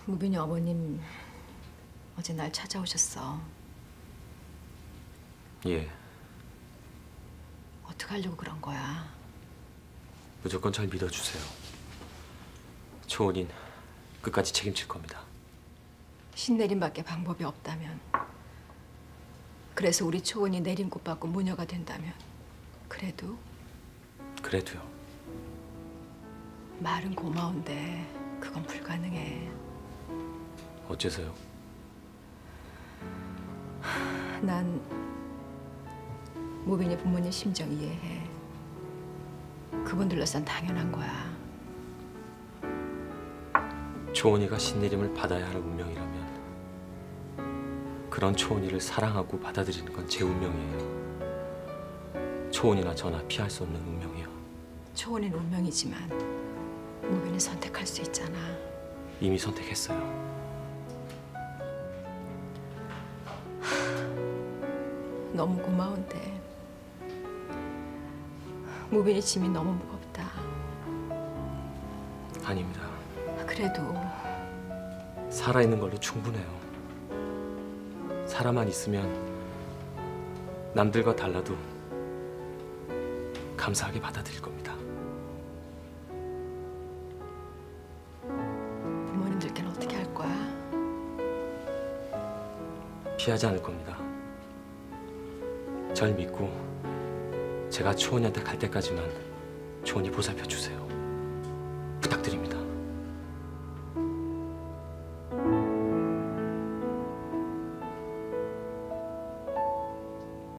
무빈이 어머님 어제 날 찾아오셨어. 예. 어떡하려고 그런 거야? 무조건 절 믿어주세요. 초은인 끝까지 책임질 겁니다. 신내림밖에 방법이 없다면, 그래서 우리 초은이 내림꽃 받고 무녀가 된다면, 그래도요. 말은 고마운데 그건 불가능해. 어째서요? 난 무빈이 부모님 심정 이해해. 그분들로선 당연한 거야. 초은이가 신내림을 받아야 할 운명이라면 그런 초은이를 사랑하고 받아들이는 건 제 운명이에요. 초은이나 저나 피할 수 없는 운명이요. 초은이는 운명이지만 무빈이 선택할 수 있잖아. 이미 선택했어요. 너무 고마운데 무빈이 짐이 너무 무겁다. 아닙니다. 그래도 살아있는 걸로 충분해요. 살아만 있으면 남들과 달라도 감사하게 받아들일 겁니다. 부모님들께는 어떻게 할 거야? 피하지 않을 겁니다. 절 믿고 제가 초은이한테 갈 때까지만 초은이 보살펴 주세요. 부탁드립니다.